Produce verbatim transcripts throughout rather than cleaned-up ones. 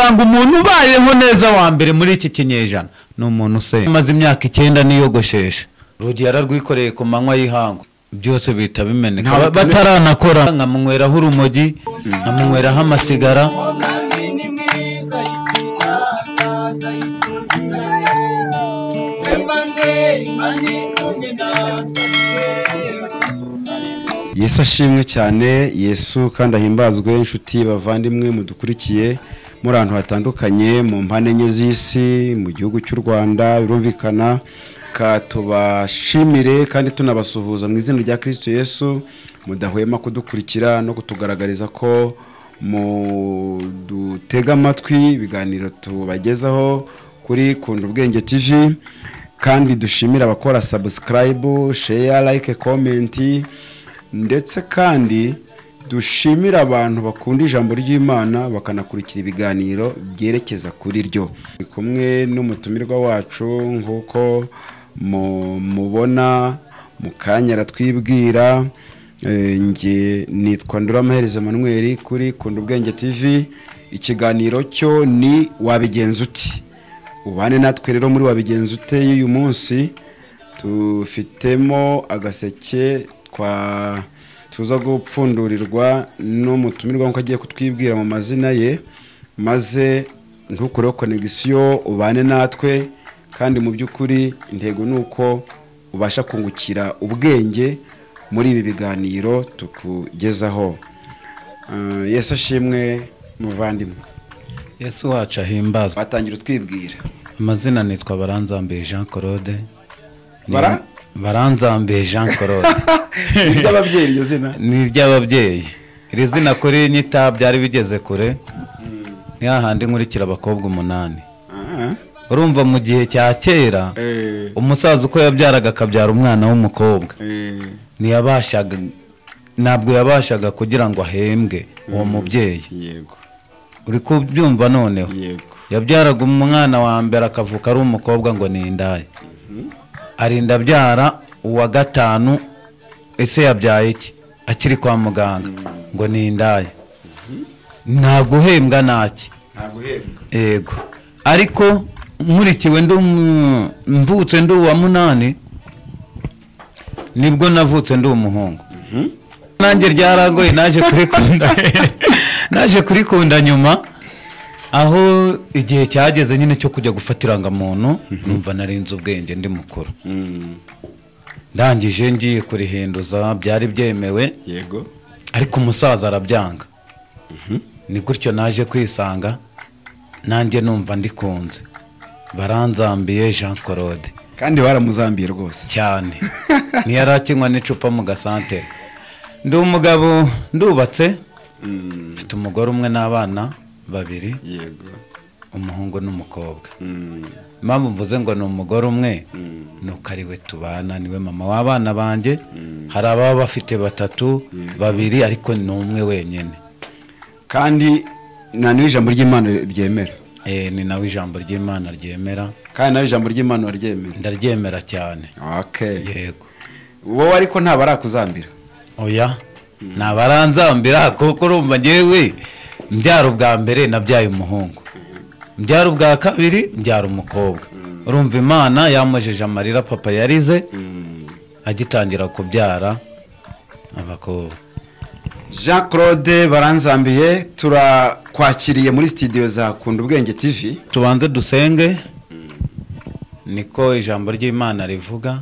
ngo umuntu ubayeho neza wa mbere muri iki kinyejana ni umuntu usenga amaze imyaka icyenda niyogoshesha rugi yararwikoreye ku manywa y'ihangu byose bita bimeneka bataranakora nkamunyweraho urumogi nkamunyweraho amasigara Yesu ashimwe cyane. Yesu kandi ahimbazwe. Inshuti bavandimwe mudukurikiye muri ahantu hatandukanye mu mpande enye z'isi mu gihugu cy'u Rwanda, birumvikana ka tubashimire kandi tunabasuhuza mu izina rya Kristo Yesu. Mudahwema kudukurikira no kutugaragariza ko mu dutega amatwi ibiganiro tubagezaho kuri Kunda Ubwenge T V, kandi dushimira abakora subscribe, share, like, comment, ndetse kandi dushimira abantu bakunda ijambo ry'Imana bakanakurikira ibiganiro byerekeza kuri ryo. Ndi kumwe n'umutumirwa wacu nkuko mubona mu kanya ratwibwira. Nge nitwa Nduramahereza Emmanuel kuri Kunda Ubwenge T V. Ikiganiro cyo ni wabigenza uti. Ubane natwe rero muri wabigenza ute y'uyu munsi. Tufitemo agaseke kwa tuza gupfundurirwa n'umutumirwa nko agiye kutwibwira mu mazina ye, maze ntukureho connection ubane natwe, kandi mu by'ukuri intego nuko ubasha kungukira ubwenge muri ibi biganiro tukugezaho. Uh, Yesu ashimwe muvandimwe. Yesu wacu ahimbazwe. Batangira utwibwira. Amazina nitwa Baranzambiye Jean Claude. Bara Baranzambiye Jean Claude. Ni ry'ababyeyi iryo zina? Ni ry'ababyeyi. Iri zina kuri nyita byari bigeze kure. Ni hahandi nkurikira abakobwa umunani. Urumva mu gihe cya kera umusaza uko yabyaraga akabyara umwana w'umukobwa ntiyabashaga, ntabwo yabashaga kugira ngo ahembwe uwo mubyeyi. Yego. Uri kubyumva noneho? Yego. Yabyaraga umwana wa mbere akavuka ari umukobwa ngo ni indaya. Arinda byara uwa gatanu, ese yabyaye iki akiri kwa muganga ngo ni indaya. Nta guhembwa naki. Nta guhembwa. Yego. Ariko nkurikiwe ndu mvutse ndu wa munani nibwo navutse ndu umuhungu. Nanjye ryaragoye naje kurikunda naje kurikunda nyuma aho igihe cyageze nyine cyo kujya gufatiranga muntu numva narinze ubwenge ndi mukuru. Ndangije ngiye kurihinduza byari byemewe. Yego. Ariko umusaza arabyanga. Ni gutyo naje kwisanga nanjye numva ndikunze Baranzambiye Jean Claude. Kandi baramuzambiye rwose cyane. Ni yarakinywa n'icupa mu gasantere. Ndi umugabo ndubatse, mfite umugore umwe n'abana babiri. Yego. Umuhungu n'umukobwa. Impamvu mvuze ngo ni umugore umwe nuko ari we tubana, niwe mama w'abana banjye. Hari ababa bafite batatu, babiri, ariko ni umwe wenyine. Kandi na niwe ijambo ry'Imana ryemera. Eh, ni nawe ijambo ry'Imana ryemera. Kandi nawe ijambo ry'Imana ryemera. Ndaryemera cyane. Okay. Yego. Wowe ariko nta barakuzambira? Oya. Nta baranzambira kuko urumva ngewe mbyara ubwa mbere nabyaye umuhungu. Mbyara ubwa kabiri mbyara umukobwa. Urumva Imana yamujeje amarira papa yarize agitangira kubyara abakobwa. Jean Claude Baranzambiye, turakwakiriye muri studio za Kunda Ubwenge T V. Tubanze dusenge niko ijambo ry'Imana rivuga.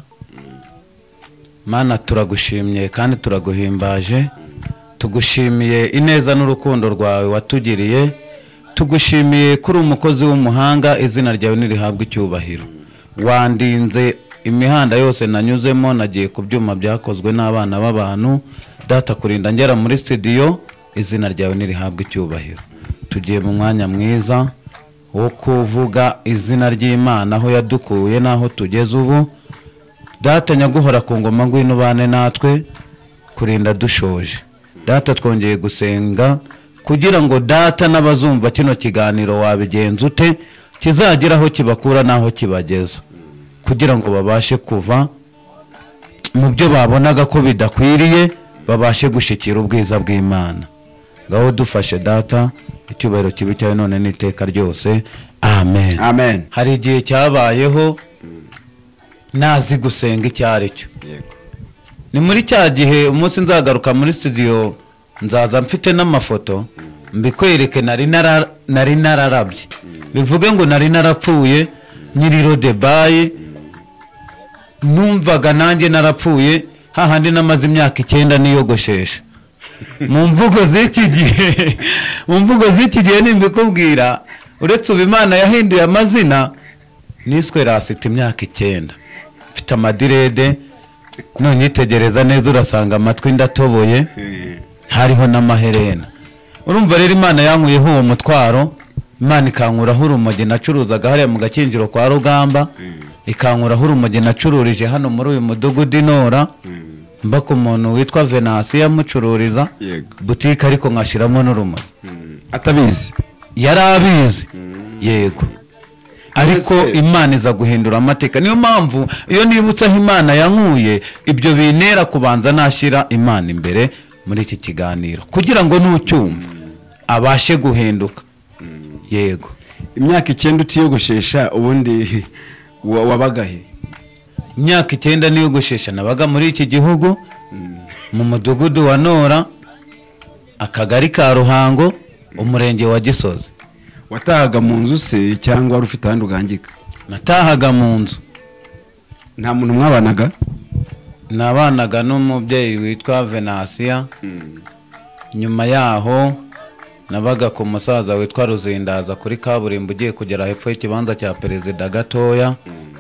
Mana turagushimye kandi turaguhimbaje, tugushimiye ineza n'urukundo rwawe watugiriye, tugushimiye kuri umukozi w'umuhanga, izina ryawe nirihabwe icyubahiro. Wandinze imihanda yose nanyuzemo, nagiye ku byuma byakozwe n'abana b'abantu. Data kurinda ngera muri studio, izina ryawe nirihabwe icyubahiro. Tugiye mu mwanya mwiza wo kuvuga izina ry'Imana aho yadukuye naho tugeze ubu. Data nyaguhora ku ngoma ngwino bane natwe kurinda dushoje. Data twongeye gusenga kugira ngo data n'abazumva kino kiganiro wabigenza ute kizageraho kibakura naho kibageza, kugira ngo babashe kuva mu byo babonaga ko bidakwiriye babashe gushikira ubwiza bw'Imana. ngaho dufashe data, icyubahiro kibi cyawe none n'iteka ryose, amen. Amen. Hari igihe cyabayeho nazi gusenga icyo ari cyo. Yego. Ni muri cya gihe umunsi nzagaruka muri studio nzaza mfite n'amafoto mbikwereke, nari nara nari nararabye, bivuge ngo nari narapfuye nyiriro de bayi, numvaga nanjye narapfuye hahandi namaze imyaka icyenda niyogoshesha. Mu mvugo z'iki gihe mu mvugo z'iki gihe nimbikubwira, uretse ubu Imana yahinduye amazina, niswe rasita imyaka icyenda, mfite amadirede, none itegereza neza urasanga amatwi ndatoboye, hariho n'amaherena. Urumva rero Imana yankuyeho uwo mutwaro, Imana ikankuraho urumogi nacuruzaga hariya mu Gakinjiro kwa Rugamba, ikankuraho urumogi nacururije hano muri uyu mudugudu Inora, mba ku muntu witwa Venasi yamucururiza butike, ariko nkashiramo n'urumogi atabizi, yarabizi. Yego, ariko Imana iza guhindura amateka. Niyo mpamvu iyo nibutse aho Imana yankuye, ibyo binera kubanza nashira Imana imbere muri iki kiganiro kugira ngo nucyumva abashe guhinduka. Yego. Imyaka icyenda utiyogoshesha, ubundi wabagahe? Imyaka icyenda niyogoshesha nabaga muri iki gihugu, mu mudugudu wa Nora, akagari ka Ruhango, umurenge wa Gisozi. Watahaga mu nzu se cyangwa wari ufite ahandi ugangika? Natahaga mu nzu. Nta muntu mwabanaga? Nabanaga n'umubyeyi witwa Venasiya. Nyuma yaho nabaga ku musaza witwa Ruzindaza kuri kaburimbo ugiye kugera hepfo y'ikibanza cya perezida gatoya.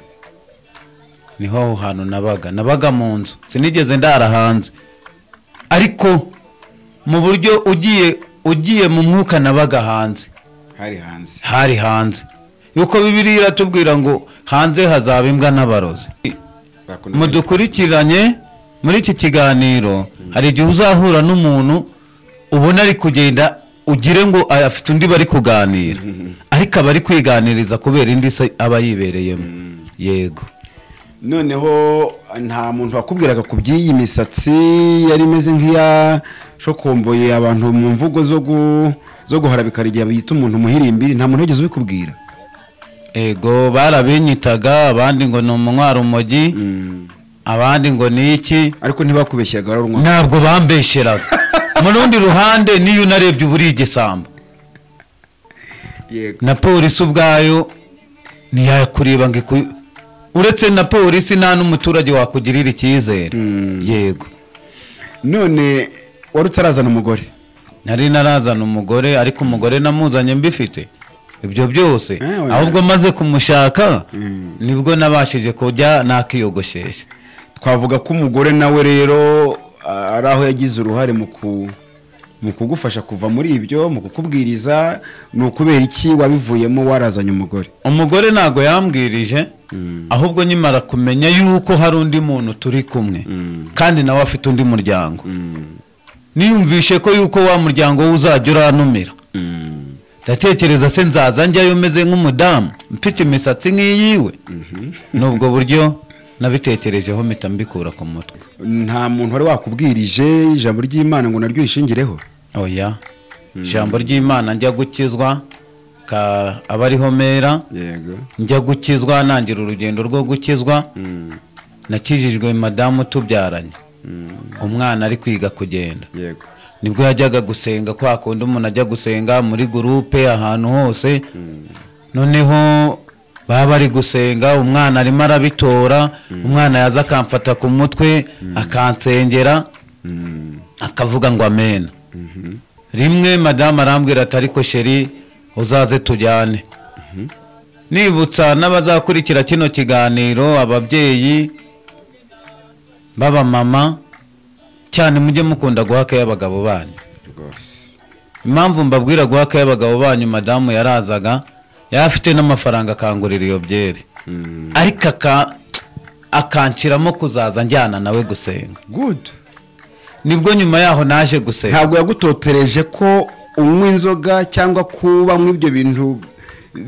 Niho aho hantu nabaga. Nabaga mu nzu, sinigeze ndara hanze, ariko mu buryo ugiye ugiye mu mwuka nabaga hanze. Hari hanze. Hari hanze. Yuko Bibiliya iratubwira ngo hanze hazaba imbwa n'abarozi. Mudukurikiranye muri iki kiganiro, hari igihe uzahura n'umuntu ubona ari kugenda ugire ngo afite undi bari kuganira, ariko aba ari kwiganiriza kubera indi se aba yibereyemo. Yego. Noneho nta muntu wakubwiraga ku by'iyi misatsi yari imeze nk'iya shokomboye abantu mu mvugo zo gu zo guharabika igihe bita umuntu muhirimbiri? Nta muntu wigeze ubikubwira? Ego, barabinyitaga, abandi ngo ni umunywara umogi, abandi ngo ni iki, ariko ntibakubeshyaga ari unywa. Ntabwo bambesheraga. Mu rundi ruhande niyo unarebye uburi igisambo. Yego. Na polisi ubwayo ntiyakuriba ngo iku, uretse na polisi nta n'umuturage wakugirira icyizere. Yego. None wari utarazana umugore? Nari narazana umugore, ariko umugore namuzanye mbifite ibyo byose, ahubwo maze kumushaka nibwo nabashije kujya nakiyogoshesha. Twavuga ko umugore nawe rero ari aho yagize uruhare mu ku mu kugufasha kuva muri ibyo, mu kukubwiriza. Ni ukubera iki wabivuyemo warazanye umugore? Umugore ntago yambwirije, ahubwo nyimara kumenya yuko hari undi muntu turi kumwe, kandi nawe afite undi muryango, niyumvishe ko yuko wa muryango we uzajya uranumira. Ndatekereza se nzaza njyayo meze nk'umudamu mfite imisatsi nk'iyiwe. Nubwo buryo nabitekerejeho mpita mbikura ku mutwe. Nta muntu wari wakubwirije ijambo ry'Imana ngo naryo rishingireho? Oya, ijambo ry'Imana njya gukizwa ka abariho mera. Yego. Njya gukizwa, nangira urugendo rwo gukizwa. Nakijijwe madamu tubyaranye, umwana ari kwiga kugenda. Yego. Nibwo yajyaga gusenga, kwa kundi umuntu ajya gusenga muri groupe ahantu hose. Noneho baba bari gusenga, umwana arimo arabitora, umwana yaza akamfata ku mutwe akansengera, akavuga ngo amen. Rimwe madamu arambwira ati ariko sheri uzaze tujyane. Nibutsa n'abazakurikira kino kiganiro, ababyeyi baba mama, cyane mujye mukunda guhaka y'abagabo banyu. Impamvu mbabwira guhaka y'abagabo banyu, madamu yarazaga yafite n'amafaranga akangurira iyo byeri, ariko akanciramo kuzaza njyana nawe gusenga. Good. Nibwo nyuma yaho naje gusenga. Ntabwo yagutotereje ko unywa inzoga cyangwa kuba mu ibyo bintu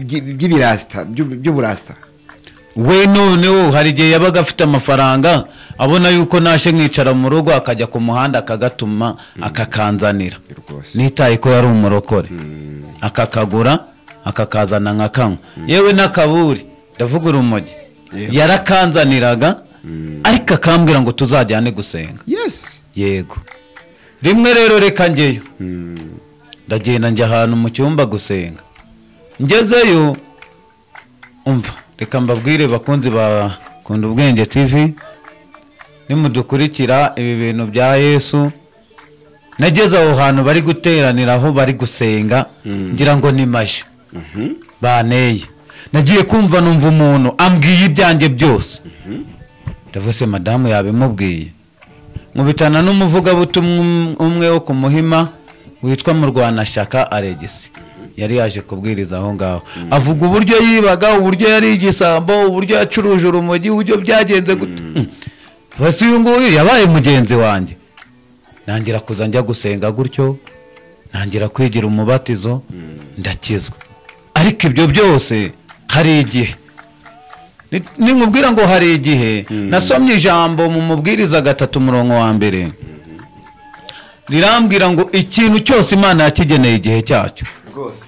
by'ibirasta by'uburasta? We noneho hari igihe yabaga afite amafaranga abona yuko nashe nkicara mu rugo akajya ku muhanda akagatuma akakanzanira nitaye ko yari umurokore akakagura akakazana nka kanywa yewe n'akaburi ndavuga urumogi yarakanzaniraga ariko akambwira ngo tuzajyane gusenga yego rimwe rero reka njyeyo ndagenda njya ahantu mu cyumba gusenga ngezeyo umva reka mbabwire bakunzi bakunda ubwenge tv nimudukurikira ibi bintu bya Yesu nageze aho hantu bari guteranira aho bari gusenga ngira ngo ni maje baneye nagiye kumva numva umuntu ambwiye ibyanjye byose ndavuze madamu yabimubwiye mubitana n'umuvugabutumwa umwe wo ku Muhima witwa Murwanashyaka Alegisi yari yaje kubwiriza aho ngaho avuga uburyo yibaga uburyo yari igisambo uburyo yacuruje urumogi uburyo byagenze gute basi uyu nguyu yabaye mugenzi wanjye nangira kuza njya gusenga gutyo nangira kwigira umubatizo ndakizwa ariko ibyo byose hari igihe ninkubwira ngo hari igihe nasomye ijambo mu mubwiriza gatatu murongo wa mbere rirambwira ngo ikintu cyose Imana yakigeneye igihe cyacyo rwose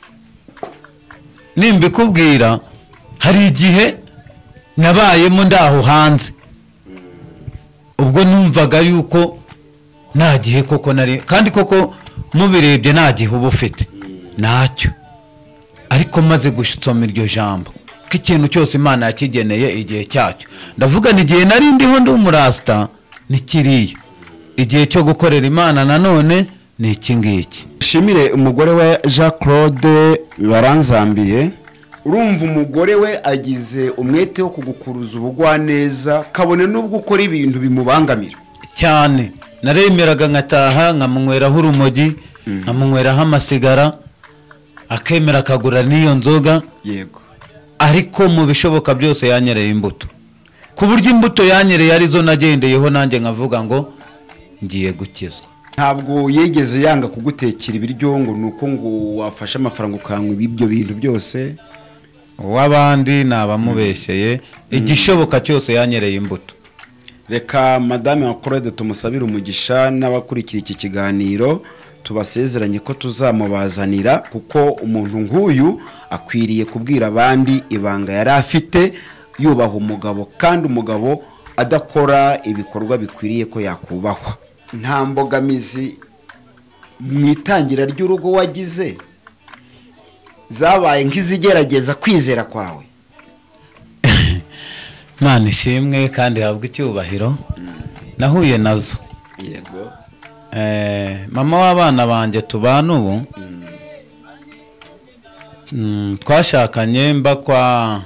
nimbikubwira hari igihe nabayemo ndaho hanze ubwo numvaga yuko nta gihe koko nari kandi koko mubirebye nta gihe uba ufite ntacyo ariko maze gusoma iryo jambo ko ikintu cyose Imana yakigeneye igihe cyacyo ndavuga ni igihe nari ndiho ndi umurasta ni kiriya igihe cyo gukorera Imana nanone ni iki ngiki. Shimire umugore we Jean Claude Baranzambiye, urumva umugore we agize umwete wo kugukuruza ubugwaneza kabone n'ubwo ukora ibintu bimubangamira cyane. Naremeraga nkataha nkamunyweraho urumogi nkamunyweraho amasigara akemera akagura n'iyo nzoga yego, ariko mu bishoboka byose yanyereye imbuto ku buryo imbuto yanyereye arizo nagendeyeho nanjye nkavuga ngo ngiye gukizwa. Ntabwo yegeze yanga kugutekera ibiryo ngo nuko ngo wafashe amafaranga ukanywa ibyo bintu byose, wabandi nabamubesheye igishoboka cyose yanyereye imbuto. Reka madame wa Claude tumusabira umugisha n'abakurikira iki kiganiro tubasezeranye ko tuzamubazanira, kuko umuntu nk'uyu akwiriye kubwira abandi ibanga yari afite, yubaha umugabo kandi umugabo adakora ibikorwa bikwiriye ko yakubahwa. Nta mbogamizi mu itangira ry'urugo wagize zabaye nk'izigerageza kwizera kwawe? Mana ishimwe kandi habwa icyubahiro. Nahuye nazo yego. eh mama w'abana banje tubana ubu mm, twashakanye mba kwa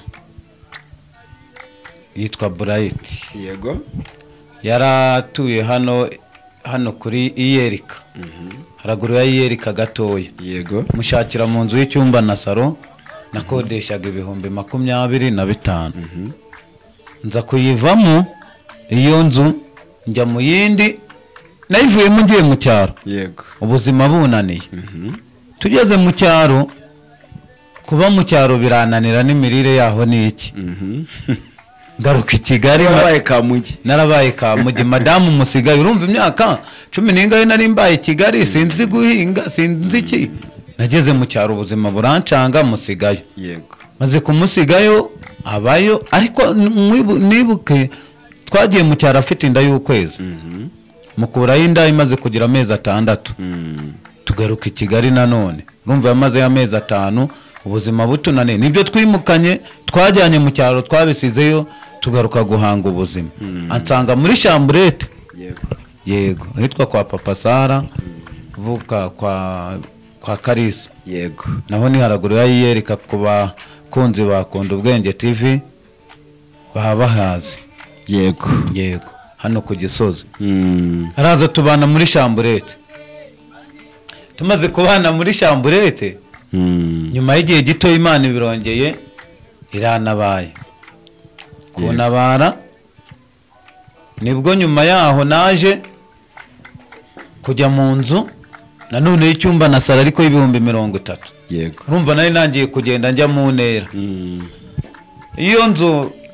yitwa Bright yego, yaratuye hano hano kuri Iyerika mhm haraguru ya Iyerika gatoya yego, mushakira mu nzu y'icyumba na saro nakodeshaga ibihumbi makumyabiri na bitanu mhm nza kuyivamo iyo nzu njya mu yindi nayivuyemo ngiye mu cyaro yego, ubuzima bunaniye mhm tugeze mu cyaro, kuba mu cyaro birananira n'imirire yaho ni iki mhm ngaruka i Kigali narabaye Kamugi narabaye Kamugi madamu musigaye urumva imyaka cumi n'ingahe nari mbaye i Kigali sinzi guhinga sinzi iki, nageze mu cyaro ubuzima burancanga musigayo yego, maze kumusigayo abayo, ariko nibuke twagiye mu cyaro afite inda y'ukwezi mhm mukuraho inda imaze kugira amezi atandatu mhm tugaruka i Kigali nanone urumva yamaze amezi atanu ubuzima butunane, nibyo twimukanye twajyanye mu cyaro twabisizeyo tugaruka guhanga ubuzima mm. ansanga muri chambrette yego yego hitwa kwa Papa Sara vuka kwa kwa Karisa yego, naho ni haraguru ya Iyerika kuba kunzi bakunda ubwenge T V babahazi yego yego hano ku Gisozi mm. araza tubana muri chambrette, tumaze kubana muri chambrette mm. nyuma y'igihe gito Imana ibirongeye iranabaye kunabara nibwo nyuma yaho naje kujya mu nzu nanone y'icyumba na sara ariko y'ibihumbi mirongo itatu yego, urumva nari nangiye kugenda njya mu ntera mm. iyo nzu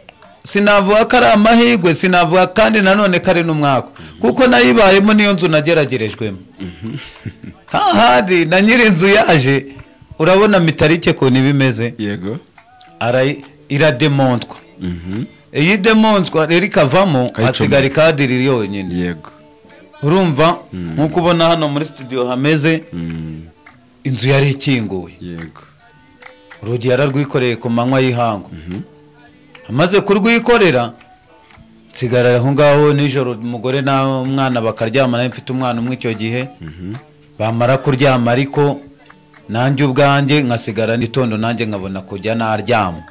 sinavuga ko ari amahirwe, sinavuga kandi nanone ko ari n'umwaka kuko nayibayemo niyo nzu nageragerejwemo. hahandi na nyiri inzu yaje urabona mitarike ko nibimeze yego arayi irademontwa. iyi demontwa rero ikavamo hasigara ikadiri yonyine. yego urumva nkuko ubona hano muri studio hameze inzu yari ikinguye. yego urugi yararwikoreye ku manywa y'ihangu. amaze kurwikorera nsigarara aho ngaho nijoro umugore n'umwana bakaryama, nawe mfite umwana umwe icyo gihe. bamara kuryama ariko nanjye ubwanjye nkasigara n'itondo nanjye nkabona kujya naryama.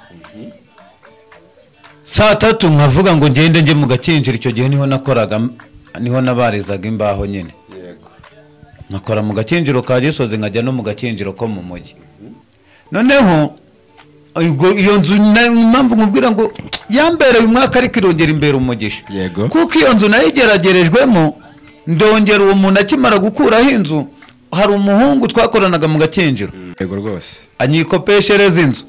saa tatu nkavuga ngo ngende njye mu gakinjiro. icyo gihe niho nakoraga, niho nabarizaga imbaho nyine. nkakora mu gakinjiro ka Gisozi nkajya no mu gakinjiro ko mu mujyi. noneho iyo nzu impamvu nkubwira ngo yambereye umwaka ariko irongera imbere umugisha kuko iyo nzu nayigeragerejwemo ndongera uwo muntu akimara gukuraho inzu hari umuhungu twakoranaga mu gakinjiro yego rwose anyikopeshereza inzu.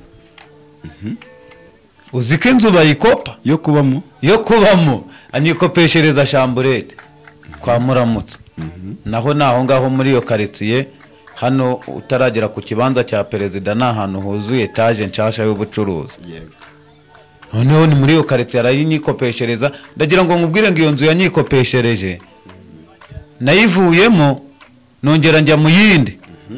uzi ko inzu bayikopa yo kubamo yo kubamo anyikopeshereza shamburete kwa Muramutsa. naho naho ngaho muri iyo karitsiye hano utaragera ku kibanza cya perezida ni ahantu huzuye etaje nshasha y'ubucuruzi. noneho ni muri iyo karitsiye arayinyikopeshereza. ndagira ngo nkubwire ngo iyo nzu yanyikopeshereje nayivuyemo nongera njya mu yindi.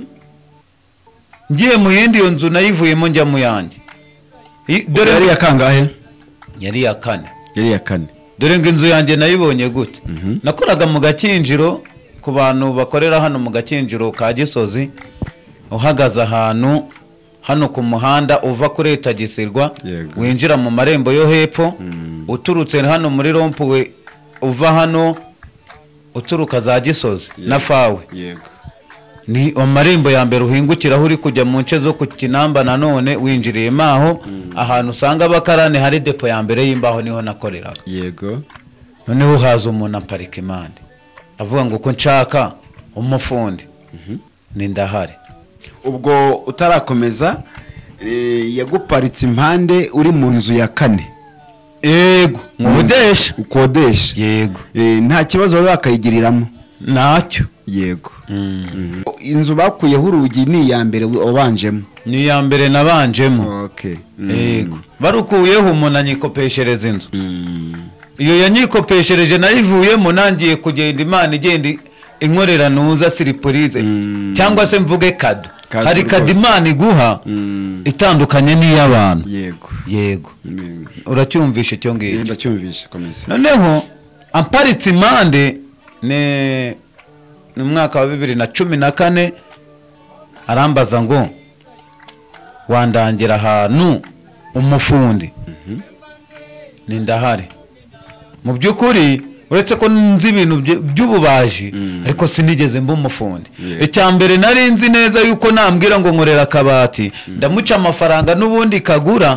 ngiye mu yindi iyo nzu nayivuyemo njya mu yanjye. dore yari ya kangahe? yari ya kane. yari ya kane. dore ngo inzu yanjye nayibonye gute. nakoraga mu gakinjiro ku bantu bakorera hano mu gakinjiro ka Gisozi. uhagaze ahantu hano ku muhanda uva kuri etagisirwa winjira mu marembo yo hepfo. uturutse hano muri rompuwe uva hano uturuka za Gisozi na fawe. ni amarembo ya mbere uhingukiraho uri kujya mu nce zo ku Kinamba. nanone winjiriye maho ahantu usanga abakarane hari depo ya mbere y'imbaho niho nakoreraga. yego noneho haza umuntu aparika impande avuga ngo ko nshaka umufundi. ni ndahari. ubwo utarakomeza yaguparitse impande uri mu nzu ya kane. yego nkodesha. ukodesha. yego nta kibazo baba bakayigiriramo ntacyo. yego inzu bakuyeho urugi ni iya mbere wabanjemo? ni iya mbere nabanjemo. okay yego barukuyeho umuntu anyikopeshereza inzu. iyo yanyikopeshereje nayivuyemo nangiye kugenda Imana igenda inkorera nuza siripurize cyangwa se mvuge kado. hari kado Imana iguha itandukanye n'iy'abantu. yego yego uracyumvisha icyo ngicyo? ndacyumvisha komeza. noneho amparitse impande ne mu mwaka wa bibiri na cumi na kane arambaza ngo wandangira ahantu umufundi. ni ndahari. mu by'ukuri uretse ko nzi ibintu by'ububaji ariko sinigeze mba umufundi. icya mbere nari nzi neza yuko nambwira ngo nkorera akabati ndamuca amafaranga n'ubundi kagura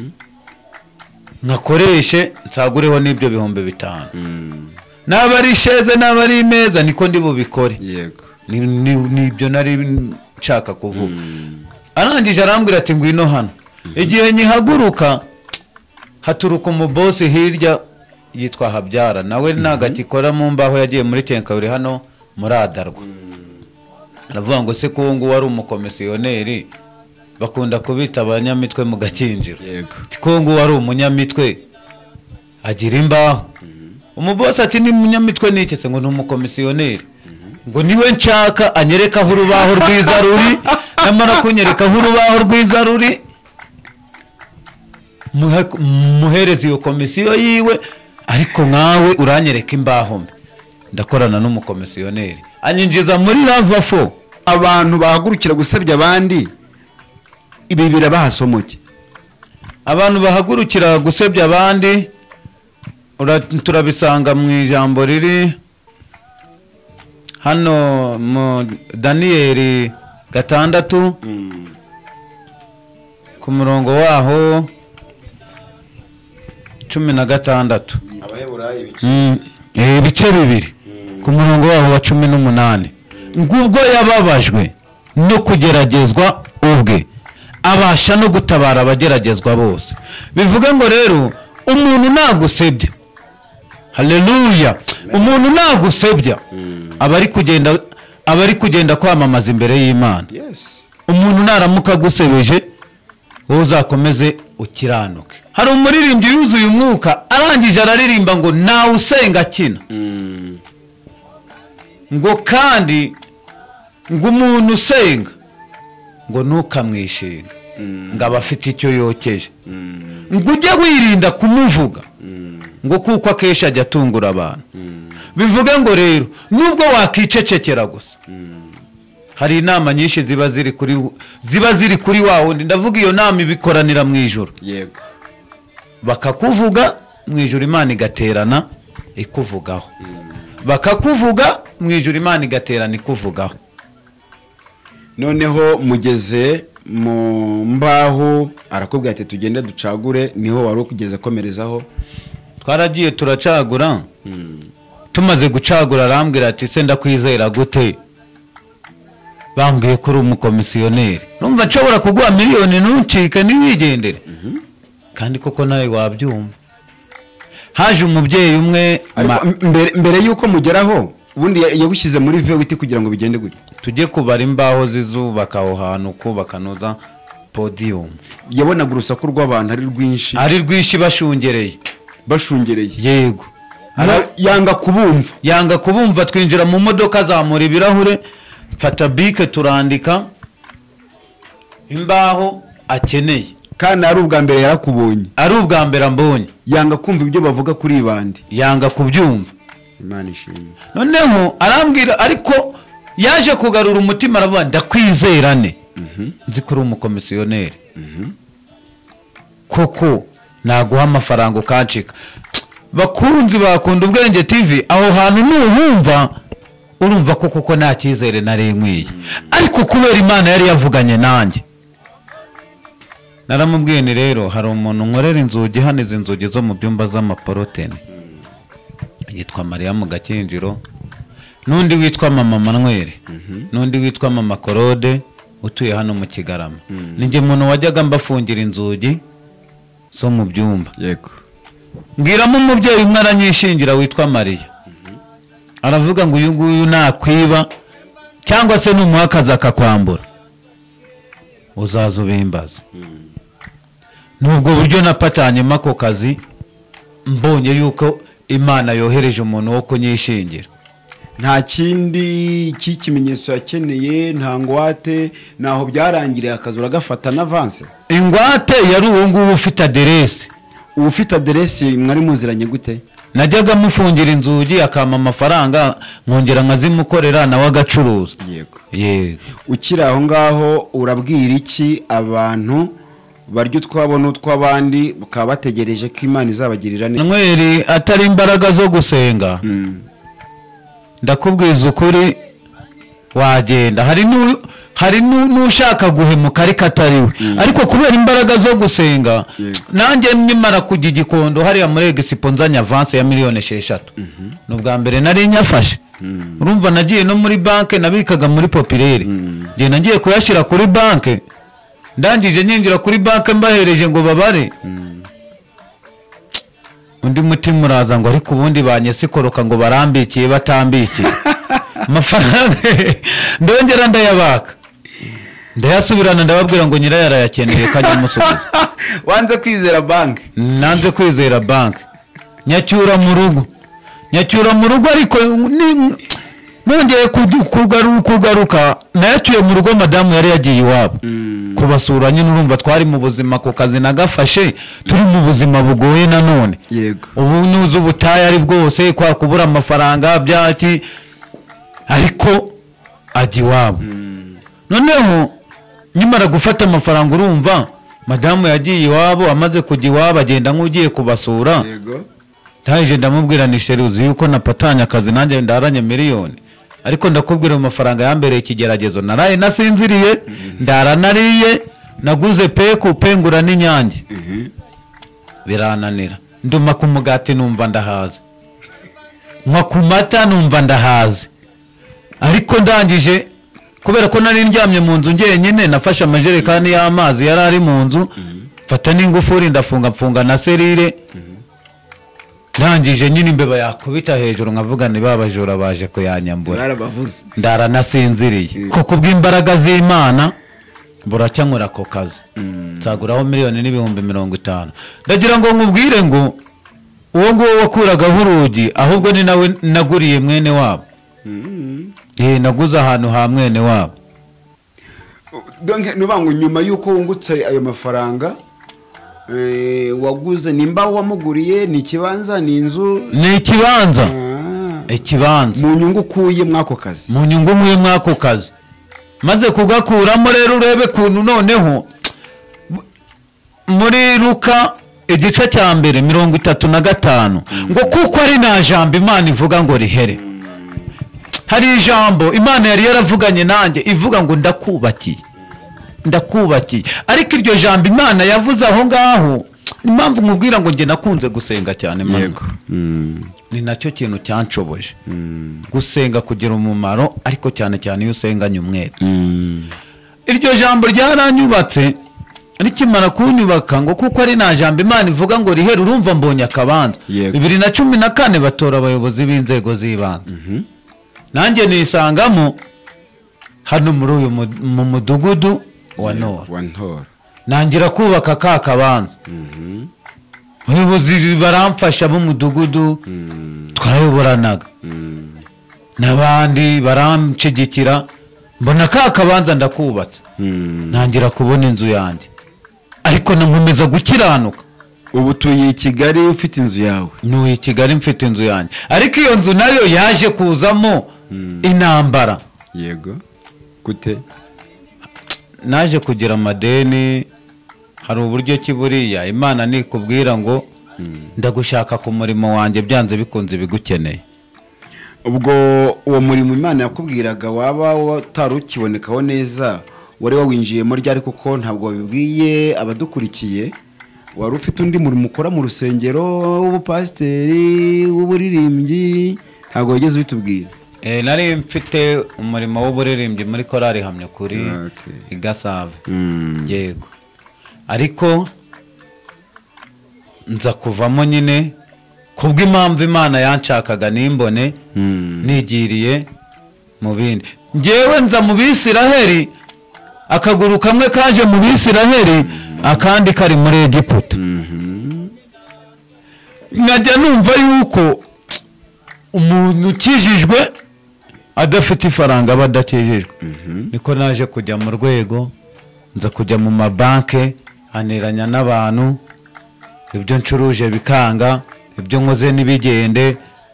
nkakoreshe nsagureho n'ibyo bihumbi bitanu. naba ari sheze naba ari imeza niko ndi bubikore. yego nibyo nari nshaka kuvuga. arangije arambwira ati ngwino hano. igihe nyihaguruka haturuka umubosi hirya yitwa Habyara nawe nagakikora mu mbaho yagiye muri Kenkayori hano muri Adarwa. aravuga ngo se ko ngo wari umukomisiyoneri bakunda kubita abanyamitwe mu gakinjiro. yego ko ngo wari umunyamitwe agira imbaho. umubosi ati ni munyamitwe niketse ngo ni umukomisiyoneri. ngo niwe nshaka anyereka aho urubaho rwiza ruri. namara kunyereka aho urubaho rwiza ruri muhereza iyo komisiyo yiwe ariko nkawe uranyereka imbaho mbi. ndakorana n'umukomisiyoneri anyinjiza muri lava fo. abantu bahagurukira gusebya abandi ibi birabahasomoke? abantu bahagurukira gusebya abandi turabisanga mu ijambo riri hano mu Daniyeli gatandatu ku murongo waho cumi na gatandatu. ibice bibiri ku murongo waho wa cumi n'umunani. ngubwo yababajwe no kugeragezwa ubwe abasha no gutabara abageragezwa bose. bivuga ngo rero umuntu nagusebya, haleluya, umuntu nagusebya aba ari kugenda aba ari kugenda kwamamaza imbere y'Imana. Umuntu naramuka agusebeje wowe uzakomeze ukiranuke. Hari umuririmbyi yuzuye umwuka arangije araririmba ngo nawe usenga kina ngo kandi ngo umuntu usenga ngo ntukamwishinga ngo aba afite icyo yokeje ngo ujye wirinda kumuvuga ngo kuko akenshi ajya atungura abantu. Bivuga ngo rero nubwo wakicecekera gusa hari inama nyinshi ziba ziri kuri ziba ziri kuri wa wundi, ndavuga iyo nama ibikoranira mu ijuru, yego, bakakuvuga mu ijuru Imana igaterana ikuvugaho, bakakuvuga mu ijuru Imana igaterana ikuvugaho. Noneho mugeze mu mbaho arakubwira ati tugende ducagure, niho wari ukugeze komerezaho. Twaragiye turacagura, tumaze gucagura arambwira ati se ndakwizera gute? Bambwiye ko uri umukomisiyoneri, numva nshobora kuguha miliyoni ntuncike ntiwigendere. Kandi koko nawe wabyumva. Haje umubyeyi umwe mbere yuko mugeraho ubundi yagushyize muri vewiti kugira ngo bigende gute? Tujye kubara imbaho zizubaka aho hantu kubaka noza podium. Yabonaga urusaku rw'abantu ari rwinshi, ari rwinshi bashungereye bashungereye yego, yanga kubumva yanga kubumva twinjira mu modoka zamura ibirahure, mfata bike turandika imbaho akeneye. Kandi ari ubwa mbere yarakubonye, ari ubwa mbere ambonye, yanga kumva ibyo bavuga kuri bandi, yanga kubyumva. Imana ishimwe. Noneho arambwira ariko yaje kugarura umutima aravuga ndakwizerane nzi ko uri umukomisiyoneri koko naguha amafaranga ukancika. Bakunzi bakunda Ubwenge T V, aho hantu nuhumva urumva ko koko nta cyizere nari nkwiye, ariko kubera Imana yari yavuganye nanjye naramubwiye ni rero hari umuntu nkorera inzugi hano, izi nzugi zo mu byumba z'amaporotene, yitwa Maria mu Gakinjiro, n'undi witwa Mama Manuel, n'undi witwa Mama Korode utuye hano mu Kigarama. Ninjye muntu wajyaga mbafungira inzugi zo mu byumba. Yego. Mbwiramo umubyeyi umwe aranyishingira witwa Maria, aravuga ngo uyu nguyu nakwiba cyangwa se numuhakaza akakwambura uzaza ubimbaza. Nubwo buryo napatanyemo ako kazi mbonye yuko Imana yohereje umuntu wo kunyishingira. Nta kindi cy'ikimenyetso yakeneye, nta ngwate, naho byarangiriye akazi uragafata na avance. Ingwate yari uwo nguwo ufite aderesi. Ufite aderesi mwari muziranye gute? Najyaga mufungira inzugi akama amafaranga nkongera nkazimukorera nawe agacuruza. Yego. Yego. Ukiri aho ngaho urabwira iki abantu baryo twabona tw'abandi bakaba bategereje ko Imana izabagirira neza? Nweri atari imbaraga zo gusenga. Ndakubwiza ukuri wagenda, hari nu hari nushaka guhemuka ariko atariwe, ariko kubera imbaraga zo gusenga nanjye nimara kujya Gikondo hari ya muri Expo nzanya avance ya miliyoni esheshatu. Nubwa mbere nari nyafashe, urumva nagiye no muri banke nabikaga muri Populaire, ngiye nagiye kuyashira kuri banke, ndangije nyinjira kuri banke mbahereje ngo babare. Undi mutima uraza ngo ariko ubundi banyesikoroka ngo barambikiye batambikiye amafaranga ndongera ndayabaka, ndayasubirana ndababwira ngo nyira yarayakeneye kajya musubiza. Wanze kwizera bank? Nanze kwizera bank, nyacyura mu rugo nyacyura mu rugo ariko nongeye kugaruka nayacyuye mu rugo madamu yari yagiye iwabo kubasura. Nyine urumva twari mu buzima ku kazi nagafashe, turi mu buzima bugoye nanone. Yego. Ubu nuzu butaya ari bwose kwa kubura amafaranga byaki, ariko ajya iwabo. Noneho nyimara gufata amafaranga urumva madamu yagiye iwabo, amaze kujya iwabo agenda nk'ugiye kubasura. Yego. Ndaje ndamubwira ni sheruzi yuko napatanya akazi nanjye ndaranye miliyoni, ariko ndakubwira mu mafaranga yambereye ikigeragezo, naraye nasinziriye, ndaranariye, naguze peku pengura n'inyange, birananira, nduma ku mugati numva ndahaze, nkwa ku mata numva ndahaze, ariko ndangije kubera ko nari ndyamye mu nzu ngenyine nafashe amajerekani y'amazi yari ari mu nzu, mfata n'ingufuri ndafunga mfunga na serire, ndangije nyine imbeba yakubita hejuru nkavuga ni babajura baje kuyanyambura barabavuze ndaranasinziriye ko kubw'imbaraga z'Imana buracyanyura ako kazi nzaguraho miliyoni n'ibihumbi mirongo itanu ndagira ngo nkubwire ngo uwo nguwo wakuragaho urugi ahubwo ni nawe naguriye mwene wabo eh naguze ahantu ha mwene wabo donc nubango nyuma yuko wungutse ayo mafaranga eh waguze nimba wamuguriye ni kibanza ni inzu ni ikibanza ikibanza mu nyungu kuye mwako kazi mu nyungu muye mwako kazi maze kugakuramo rero urebe kuntu noneho muri Luka igice cya mbere mirongo itatu na gatanu ngo kuko ari na jambo Imana ivuga ngo rihere hari ijambo Imana yari yaravuganye nanjye ivuga ngo ndakubakiye ndakubakiye ariko iryo jambo Imana yavuze aho ngaho impamvu nkubwira ngo nge nakunze gusenga cyane yego ni nacyo kintu cyanshoboje gusenga kugira umumaro ariko cyane cyane iyo usenganye umwete iryo jambo ryaranyubatse nikimara kunyubaka ngo kuko ari na jambo Imana ivuga ngo rihere urumva mbonye akabanza bibiri na cumi na kane batora abayobozi b'inzego z'ibanze nanjye nisangamo hano muri uyu mu mudugudu wa Ntora nangira kubaka ka kabanza abayobozi baramfasha mu mudugudu twayoboranaga n'abandi baramcigikira mbona ka kabanza ndakubatse nangira kubona inzu yanjye ariko nkomeza gukiranuka ubu tuye i Kigali ufite inzu yawe nuye i Kigali mfite inzu yanjye ariko iyo nzu nayo yaje kuzamo intambara yego gute naje kugira amadeni hari uburyo kiburiya Imana nikubwira ngo ndagushaka ku murimo wanjye byanze bikunze bigukeneye ubwo uwo murimo Imana yakubwiraga waba utarukibonekaho neza wari wawinjiyemo ryari kuko ntabwo wabibwiye abadukurikiye wari ufite undi murimo ukora mu rusengero w'ubupasiteri w'uburirimbyi ntabwo wigeze ubitubwira eh nari mfite umurimo w'uburirimbyi muri korali hamye kuri Igasave yego ariko nza kuvamo nyine kubw'impamvu Imana yanshakaga nimbone nigiriye mu bindi ngewe nza mu Bisiraheli akaguru kamwe kaje mu Bisiraheli akandi kari muri Egiputa nkajya numva yuko umuntu ukijijwe adafite ifaranga badakijijwe niko naje kujya mu rwego nza kujya mu mabanke aneranya n'abantu ibyo ncuruje bikanga ibyo nkoze n'ibigende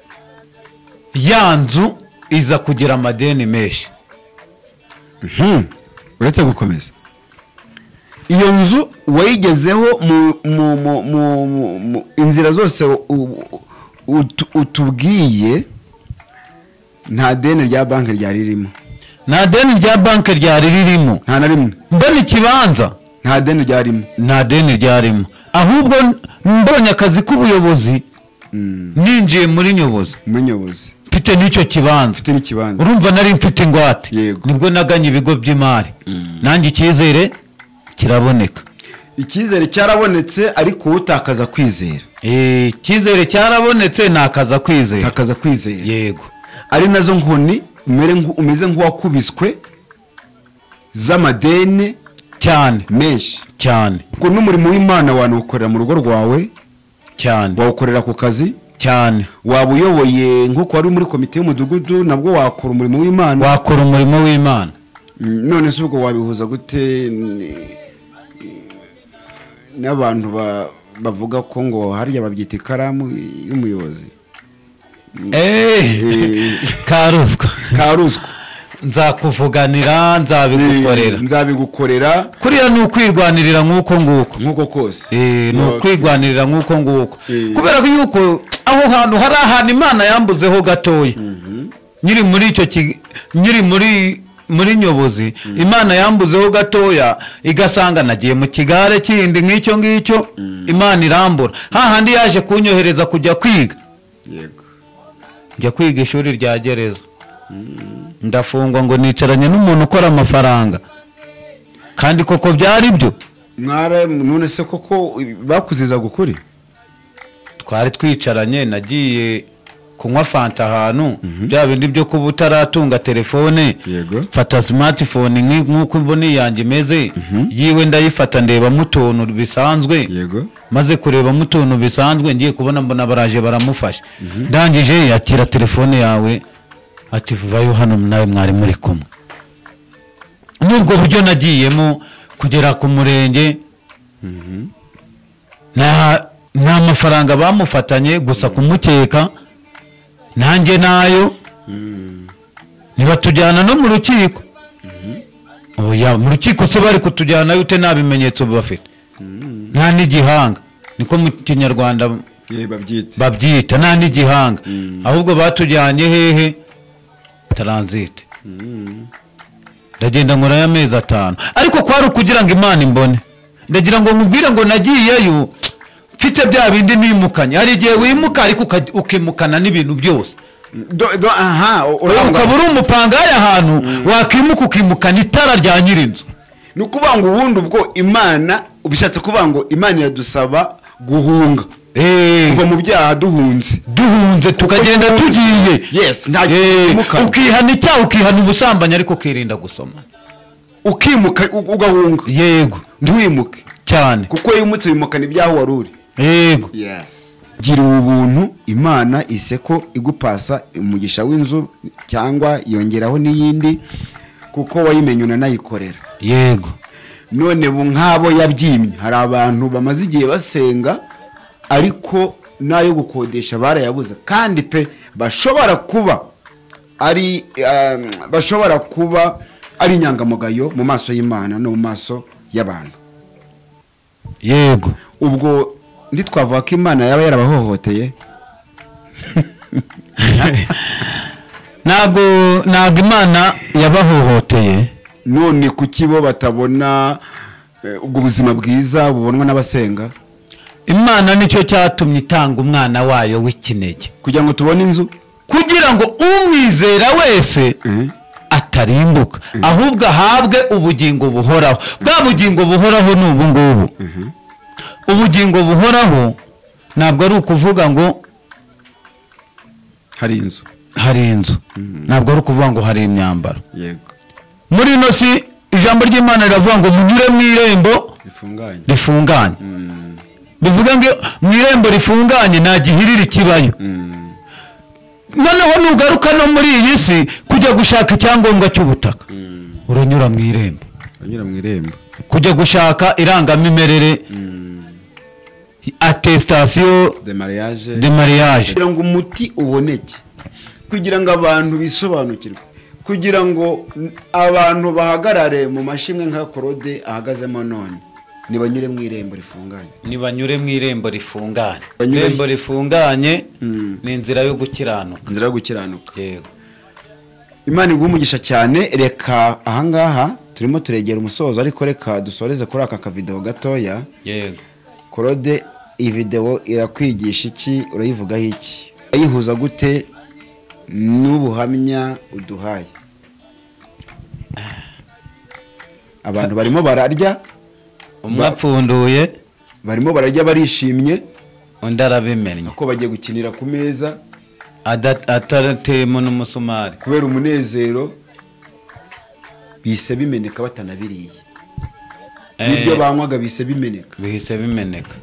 yanzu iza kugira amadeni menshi uretse gukomeza iyo nzu wayigezeho mu inzira zose utubwiye nta deni rya banki ryari ririmo nta deni rya banki ryari ririmo nta na rimwe mbona ikibanza nta deni ryarimo nta deni ryarimo ahubwo mbonye akazi k'ubuyobozi ninjiye muri nyobozi muri nyobozi mfite n'icyo kibanza mfite n'ikibanza urumva nari mfite ingwate nibwo naganye ibigo by'imari nanjye icyizere kiraboneka icyizere cyarabonetse ariko utakaza kwizera eh icyizere cyarabonetse nakaza kwizera takaza kwizera yego ari nazo nkoni umeze nk'uwakubiswe z'amadeni cyane menshi cyane ko n'umurimo w'Imana wanukorera mu rugo rwawe cyane wawukorera ku kazi cyane waba uyoboye nk'uko wari muri komite y'umudugudu nabwo wakora umurimo w'Imana wakora umurimo w'Imana none se ubwo wabihuza gute n'abantu bavuga ko ngo hariya babyita ikaramu y'umuyobozi eh karuzwa karuzwa nzakuvuganira nzabigukorera nzabigukorera kuriya ni ukwirwanirira nk'uko nguko nk'uko kose eh ni ukwirwanirira nk'uko nguko kubera ko yuko aho hantu hari ahantu Imana yambuzeho gatoya nyiri muri icyo nyiri muri muri nyobozi Imana yambuzeho gatoya igasanga nagiye mu kigare kindi nk'icyo ngicyo Imana irambura hahandi yaje kunyohereza kujya kwiga yego njya kwiga ishuri rya gereza ndafungwa ngo nicaranye n'umuntu ukora amafaranga kandi koko byari byo mwara none se koko bakuziza gukuri twari twicaranye nagiye kunywa fanta ahantu bya bindi byo kuba utaratunga telefone mfata smartphone nk'uko mboni yanjye imeze yiwe ndayifata ndeba mu tuntu bisanzwe maze kureba mu tuntu bisanzwe ngiye kubona mbona baraje baramufasha ndangije yakira telefone yawe ati vayo hano nawe mwari muri kumwe. Nubwo buryo nagiyemo kugera ku murenge na nta mafaranga bamufatanye gusa kumukeka nanjye nayo nibatujyana no mu rukiko. Oya mu rukiko se bari kutujyana ute nta bimenyetso bafite nta n'igihanga niko mu kinyarwanda babyita nta n'igihanga ahubwo batujyanye hehe transit. Ndagenda nkora y'amezi atanu ariko kwari kugira ngo Imana imbone ndagira ngo nkubwire ngo nagiyeyo mfite bya bindi nimukanye hari igihe wimuka ariko ukimukana n'ibintu byose aha ukabura umupanga y'ahantu wakimuka ukimukana itara rya nyirinzu. Ni ukuvuga ngo ubundi ubwo Imana ubishatse kuvuga ngo Imana iradusaba guhunga kuva mu byaha duhunze duhunze tukagenda tugiye yes nta ukihana icyaha ukihana ubusambanyi ariko ukirinda gusoma ukimuka ugahunga yego ntiwimuke cyane kuko yimutse wimukana ibyaha waruri yego yes gira ubuntu Imana iseko igupasa umugisha w'inzu cyangwa yongeraho n'iyindi kuko wayimenyuna nayikorera yego. None bu nkabo yabyimye hari abantu bamaze igihe basenga ariko nayo gukodesha barayabuza kandi pe bashobora kuba ari uh, bashobora kuba ari inyangamugayo mu maso y'Imana no mu maso y'abantu yego. Ubwo nditwavuga ko Imana yaba yarabahohoteye nago nago Imana yabahohoteye. None kukibo batabona ubwo buzima bwiza bubonwa n'abasenga? Imana nicyo cyatumye itanga umwana wayo w'ikinege kugira ngo tubone inzu kugira ngo umwizera wese atarimbuka ahubwo ahabwe ubugingo buhoraho. Bwa bugingo buhoraho ni ubu ngubu. Ubugingo buhoraho ntabwo ari ukuvuga ngo hari inzu hari inzu ntabwo ari ukuvuga ngo hari imyambaro. Yego. Muri ino si ijambo ry'Imana riravuga ngo munyure mu irembo rifunganye rifunganye bivuga ngo mu irembo rifunganye nta gihiriri kibayo. Noneho nugaruka no muri iyi si kujya gushaka icyangombwa cy'ubutaka uranyura mu irembo uranyura mu irembo kujya gushaka irangamimerere attestation de mariage de mariage kugira ngo umuti uboneke kugira ngo abantu bisobanukirwe kugira ngo abantu bahagarare mu mashimwe nka Claude ahagazemo none nibanyure mu irembo rifunganye nibanyure mu irembo rifunganye. Irembo rifunganye ni inzira yo gukiranuka inzira yo gukiranuka yego. Imana igumugisha cyane. Reka ahangaha turimo turegera umusozo ariko reka dusoreze kuri aka kavideo gatoya yego. Claude iyi video irakwigisha iki urayivugaho iki ayihuza gute n'ubuhamya uduhaye? Abantu barimo bararya umwapfunduye barimo barajya barishimye undi arabimenya ko bagiye gukinira ku meza ataratemo n'umusumari kubera umunezero bise bimeneka batanabiriye n'ibyo banywaga bise bimeneka bise bimeneka.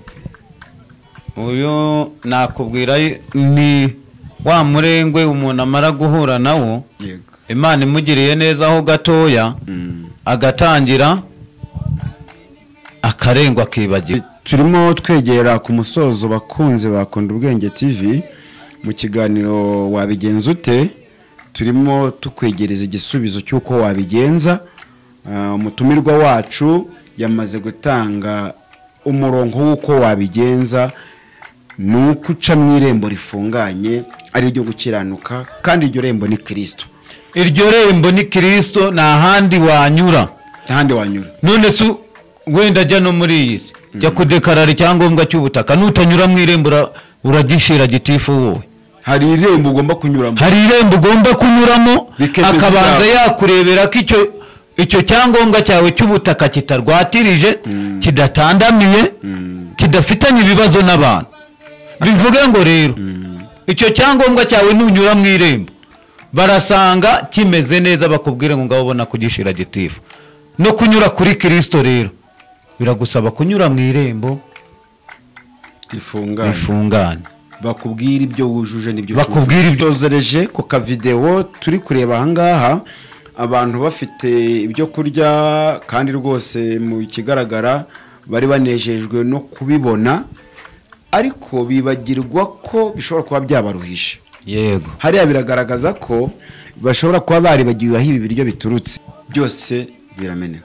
Uyu nakubwira ni wa murengwe umuntu amara guhura nawo Imana imugiriye neza aho gatoya agatangira akarengwa akibagira. Turimo twegera ku musozo bakunze bakunda ubwenge T V mu kiganiro wabigenza ute turimo tukwegereza igisubizo cy'uko wabigenza. Umutumirwa wacu yamaze gutanga umurongo w'uko wabigenza nuko uca mu irembo rifunganye ari ryo gukiranuka kandi iryo rembo ni Kristo. Iryo rembo ni Kristo nta handi wanyura handi wanyura. None su wenda jya no muri iyi jya kudekarara icyangombwa cy'ubutaka nutanyura mu irembo uragishira gitifu wowe. Hari irembo ugomba kunyuramo hari irembo ugomba kunyuramo akabanza yakurebera ko icyo icyo cyangombwa cyawe cy'ubutaka kitarwatirije kidatandamiye kidafitanye ibibazo n'abantu. bivuge ngo rero icyo cyangombwa cyawe nunyura mu irembo barasanga kimeze neza bakubwire ngo ngabo bona kugishira gitifu no kunyura kuri Kristo rero biragusaba kunyura mu irembo rifunganye rifunganye bakubwira ibyo wujuje n'ibyo bakubwira ibyo zozereje ku ka video turi kureba ahangaha abantu bafite ibyo kurya kandi rwose mu kigaragara bari banejejwe no kubibona ariko bibagirwa ko bishobora kuba byabaruhisha yego hariya biragaragaza ko bashobora kuba baribagiwe aho ibi biryo biturutse byose birameneka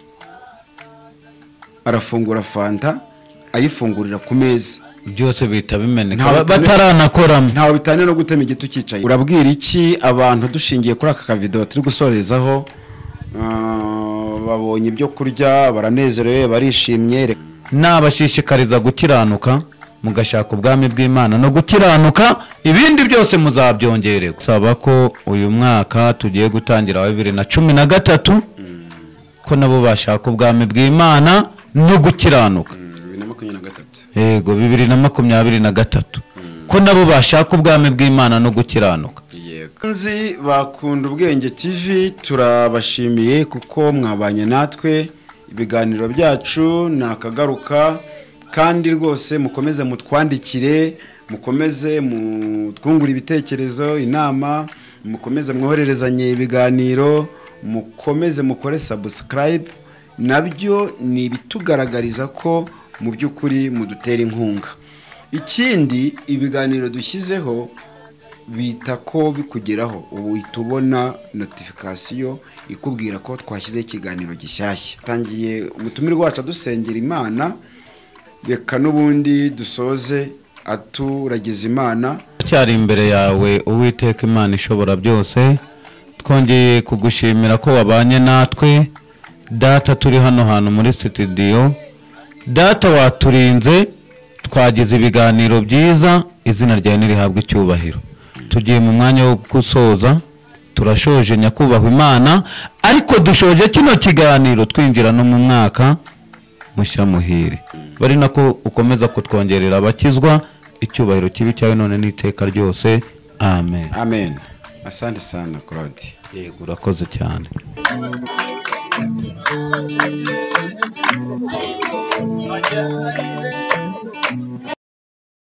arafungura fanta ayifungurira ku meza byose bita bimeneka bataranakoramo ntawe bitane no gutema igiti ukicaye urabwira iki abantu dushingiye kuri aka kavido turi gusorezaho babonye ibyo kurya baranezerewe barishimye nabashishikariza gukiranuka mugashaka ubwami bw'Imana no gukiranuka ibindi byose muzabyongererwa saba ko uyu mwaka tugiye gutangira wa bibiri na cumi na gatatu ko nabo bashaka ubwami bw'Imana no gukiranuka yego bibiri na makumyabiri na gatatu ko nabo bashaka ubwami bw'Imana no gukiranuka nzi bakunda ubwenge T V turabashimiye kuko mwabanye natwe ibiganiro byacu nakagaruka kandi rwose mukomeze mutwandikire mukomeze mutwungura ibitekerezo inama mukomeze mwohererezanye ibiganiro mukomeze mukore subscribe nabyo ni bitugaragariza ko mu by'ukuri mudutera inkunga ikindi ibiganiro dushyizeho bita ko bikugeraho ubu itubona notification ikubwira ko twashyize ikiganiro gishyashya tangiye umutumirwa wacu dusengera Imana reka nubundi dusoze aturagize Imana cyari imbere yawe Uwiteka Imana ishobora byose twongeye kugushimira ko wabanye natwe data turi hano hantu muri studio data waturinze twagize ibiganiro byiza izina ryawe nirihabwa icyubahiro tugiye mu mwanya wo gusoza turashoje nyakubahwa Imana ariko dushoje kino kiganiro twinjira no mu mwaka mushya muhire bari nako ukomeza kutwongerera abakizwa icyubahiro kibi cyawe none n'iteka ryose amen amen asante sana Claude yego urakoze cyane